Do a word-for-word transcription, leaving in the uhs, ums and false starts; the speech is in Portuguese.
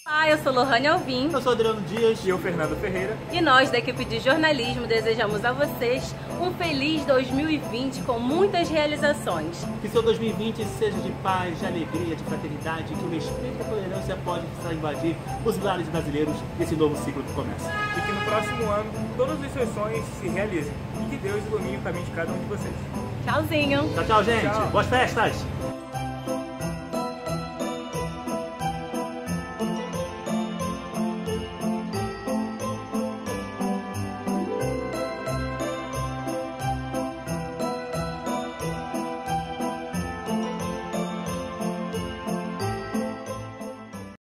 Olá, eu sou Lohane Alvim. Eu sou Adriano Dias. E eu, Fernando Ferreira. E nós, da equipe de jornalismo, desejamos a vocês um feliz dois mil e vinte com muitas realizações. Que seu dois mil e vinte seja de paz, de alegria, de fraternidade, que o espírito da tolerância pode invadir os lares brasileiros nesse novo ciclo que começa. E que no próximo ano todos os seus sonhos se realizem. E que Deus ilumine o caminho de cada um de vocês. Tchauzinho. Tchau, tchau, gente. Tchau. Boas festas.